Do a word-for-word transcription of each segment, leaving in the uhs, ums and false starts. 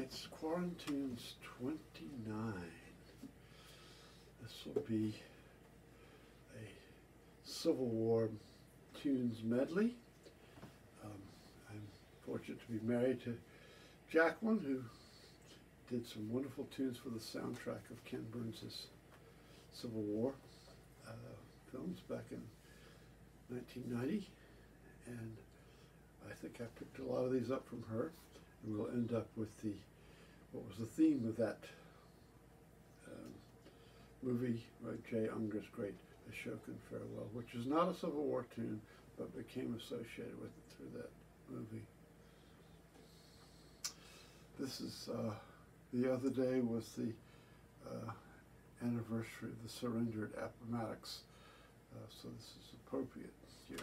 It's Quarantunes twenty-nine. This will be a Civil War tunes medley. Um, I'm fortunate to be married to Jacqueline, who did some wonderful tunes for the soundtrack of Ken Burns' Civil War uh, films back in nineteen ninety, and I think I picked a lot of these up from her, and we'll end up with the what was the theme of that um, movie by J. Unger's great Ashokan Farewell, which is not a Civil War tune, but became associated with it through that movie. This is uh, the other day was the uh, anniversary of the surrender at Appomattox, uh, so this is appropriate here.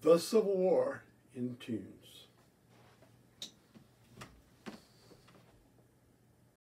The Civil War in Tunes.